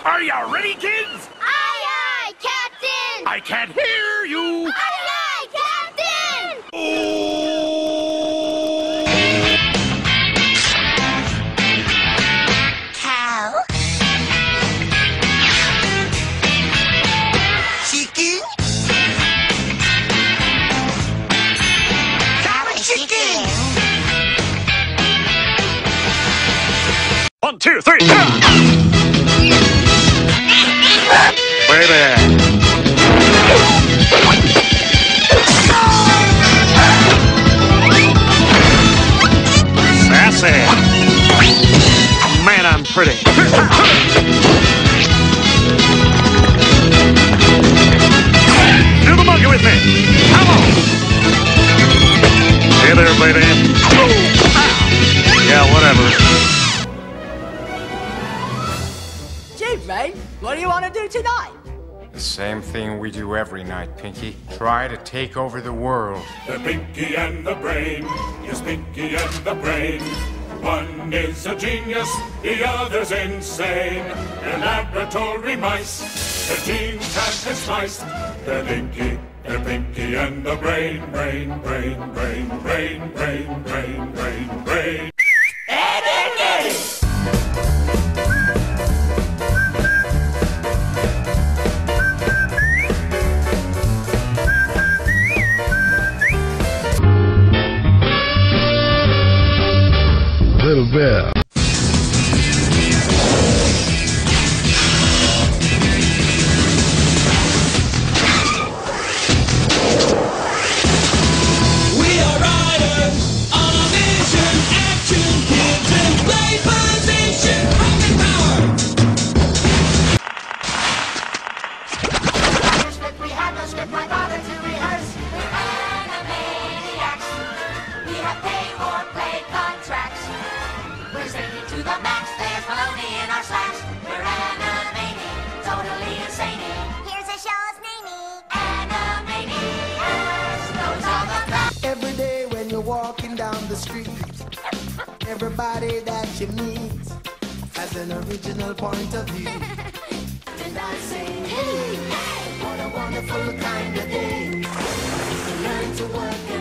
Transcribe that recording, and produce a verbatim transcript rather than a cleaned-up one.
Are you ready, kids? Aye, aye, Captain! I can't hear you! Aye, aye, Captain! Oh! Cow? Chicken? Cow and chicken! One, two, three, go! Baby! Sassy! Man, I'm pretty. Do the monkey with me! Come on! Hey there, baby. Yeah, whatever. Gee, Rain, what do you want to do tonight? The same thing we do every night, Pinky. Try to take over the world. The Pinky and the Brain, yes, Pinky and the Brain. One is a genius, the other's insane. They're laboratory mice, their genes have been spliced. They're Pinky, they're Pinky and the Brain, brain, brain, brain, brain, brain, brain, brain, brain. Little bit. We are riders on a mission, action, kids in play position, rocket power. We have no script, my father to rehearse. We're animaniacs. We have paid or played contracts. We're zany to the max. There's baloney in our slacks. We're animating, totally insane. Here's a show's naming. Animaniacs. Those are the facts. Every day when you're walking down the street, everybody that you meet has an original point of view. And I say, hey, what a wonderful kind of day to learn to work